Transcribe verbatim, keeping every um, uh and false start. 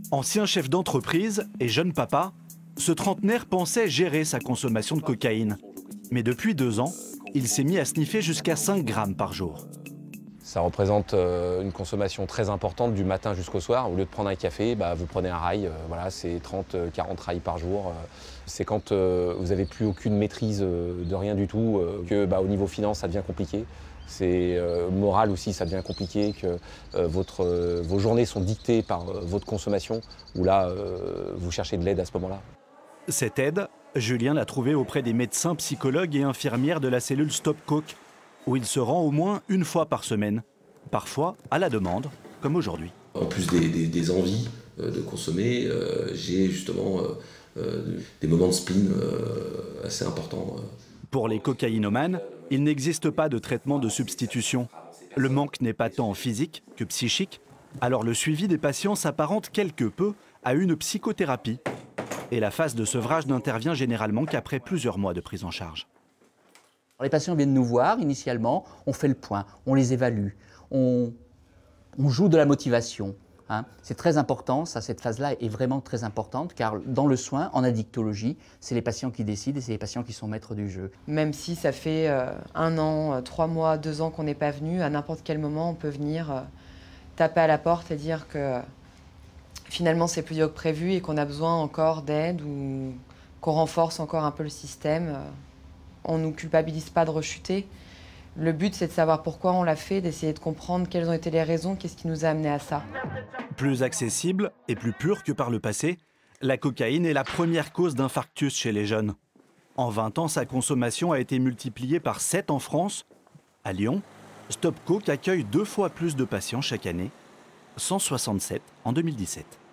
Ancien chef d'entreprise et jeune papa, ce trentenaire pensait gérer sa consommation de cocaïne. Mais depuis deux ans, il s'est mis à sniffer jusqu'à cinq grammes par jour. Ça représente une consommation très importante du matin jusqu'au soir. Au lieu de prendre un café, bah, vous prenez un rail. Voilà, c'est trente à quarante rails par jour. C'est quand vous n'avez plus aucune maîtrise de rien du tout que bah, au niveau finance, ça devient compliqué. C'est euh, moral aussi, ça devient compliqué, que euh, votre, euh, vos journées sont dictées par euh, votre consommation, où là, euh, vous cherchez de l'aide à ce moment-là. Cette aide, Julien l'a trouvée auprès des médecins, psychologues et infirmières de la cellule Stop Coke, où il se rend au moins une fois par semaine, parfois à la demande, comme aujourd'hui. En plus des, des, des envies euh, de consommer, euh, j'ai justement euh, euh, des moments de spleen euh, assez importants. Pour les cocaïnomanes, il n'existe pas de traitement de substitution. Le manque n'est pas tant physique que psychique, alors le suivi des patients s'apparente quelque peu à une psychothérapie. Et la phase de sevrage n'intervient généralement qu'après plusieurs mois de prise en charge. Les patients viennent nous voir initialement, on fait le point, on les évalue, on, on joue de la motivation. Hein. C'est très important, ça, cette phase-là est vraiment très importante, car dans le soin, en addictologie, c'est les patients qui décident et c'est les patients qui sont maîtres du jeu. Même si ça fait euh, un an, euh, trois mois, deux ans qu'on n'est pas venu, à n'importe quel moment, on peut venir euh, taper à la porte et dire que euh, finalement c'est plus dur que prévu et qu'on a besoin encore d'aide ou qu'on renforce encore un peu le système. Euh, on ne nous culpabilise pas de rechuter. Le but, c'est de savoir pourquoi on l'a fait, d'essayer de comprendre quelles ont été les raisons, qu'est-ce qui nous a amené à ça. Plus accessible et plus pure que par le passé, la cocaïne est la première cause d'infarctus chez les jeunes. En vingt ans, sa consommation a été multipliée par sept en France. À Lyon, Stop Coke accueille deux fois plus de patients chaque année, cent soixante-sept en deux mille dix-sept.